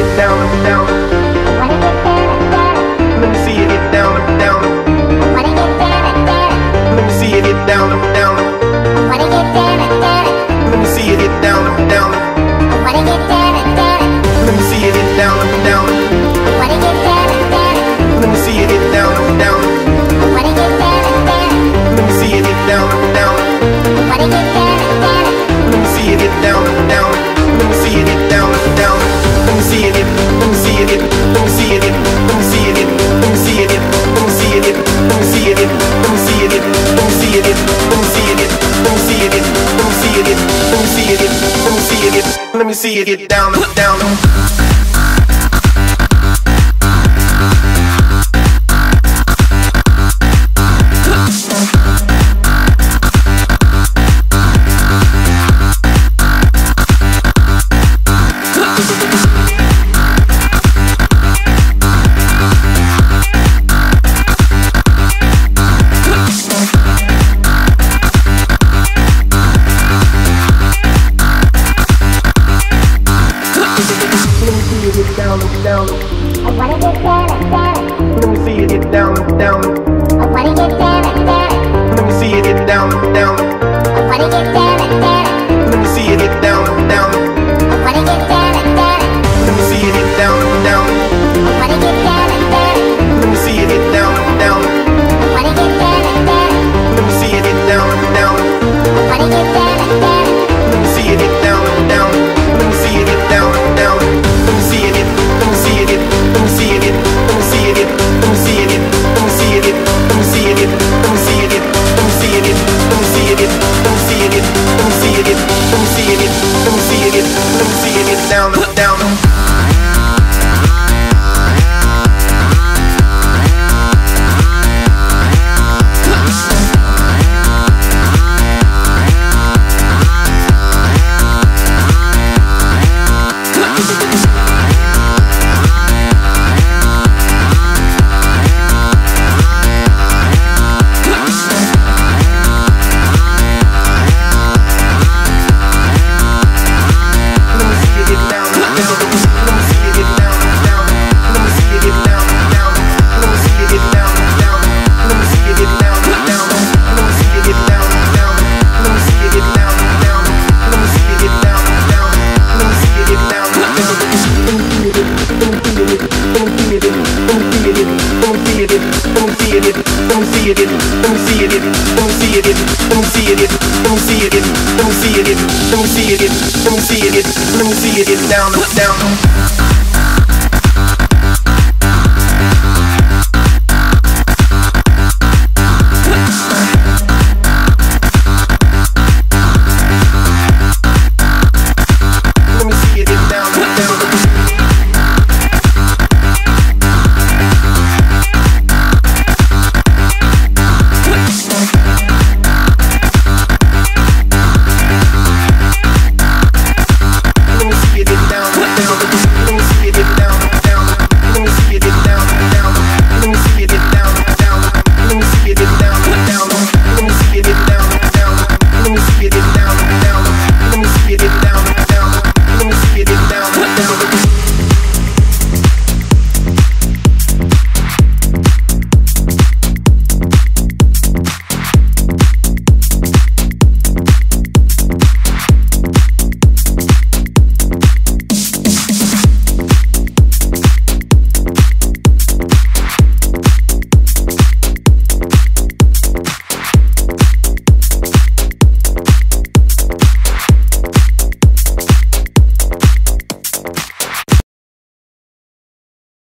down, down. Let me see you get down, down. Let me see you get down, down. Let me see you get down, down. Let me see you get down, down. Let me see you get down, down. Let me see you get down, down. Let me see you get down, down. Let me see you get down, down. Let me see you get, let me see you get, let me see you get, let me see you get, let me see you get, let me see you get, let me see you get, let me see you get, let me see you get, let me see you get, let me see you get, let me see you get, let me see you get, let me see you get, let me see you get down, down. Down. I wanna get down, down. Let me see you get down, down. I wanna get down, down. Let me see you get down, down. I wanna get down, down. Let me see you get down, down. I wanna get down, down. Let me see you get down, down. I wanna get down, down. Let me see you get down, down. I wanna get down, down. Let me see you get down, down. I wanna get down, down. Let me see you get down, down. Let me see you get down, down. Let me see you get. Let me see it, let me see it, let me see it, let me see it, let me see it, let me see it, let me see it, let me see it, let me see it, let me see it, let me see it, let me see it, let me see it, let me see it, down, down. Let me see it down, down.